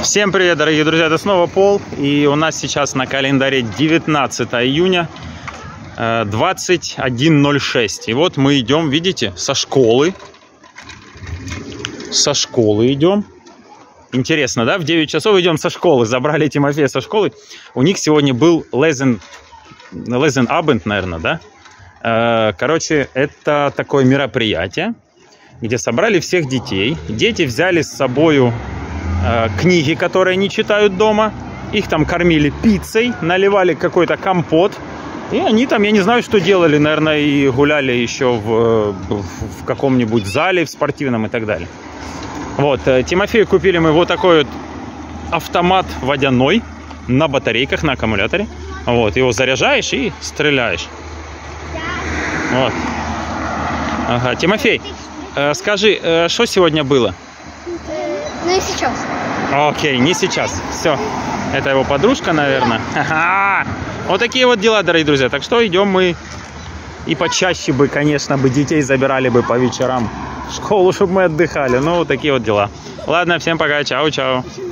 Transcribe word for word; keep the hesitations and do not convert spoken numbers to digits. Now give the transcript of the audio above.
Всем привет, дорогие друзья, это снова Пол, и у нас сейчас на календаре девятнадцатое июня, двадцать один ноль шесть. И вот мы идем, видите, со школы. Со школы идем. Интересно, да? В девять часов идем со школы. Забрали Тимофея со школы. У них сегодня был Лезен, Лезен Абенд, наверное, да? Короче, это такое мероприятие, где собрали всех детей. Дети взяли с собою э, книги, которые они читают дома. Их там кормили пиццей, наливали какой-то компот. И они там, я не знаю, что делали, наверное, и гуляли еще в, в, в каком-нибудь зале, в спортивном и так далее. Вот, э, Тимофею купили мы вот такой вот автомат водяной на батарейках, на аккумуляторе. Вот, его заряжаешь и стреляешь. Вот. Ага, Тимофей, э, скажи, э, что сегодня было? Ну и сейчас. Окей, не сейчас. Все. Это его подружка, наверное. Ха-ха! Вот такие вот дела, дорогие друзья. Так что идем мы и почаще бы, конечно, бы детей забирали бы по вечерам в школу, чтобы мы отдыхали. Ну, вот такие вот дела. Ладно, всем пока. Чао-чао.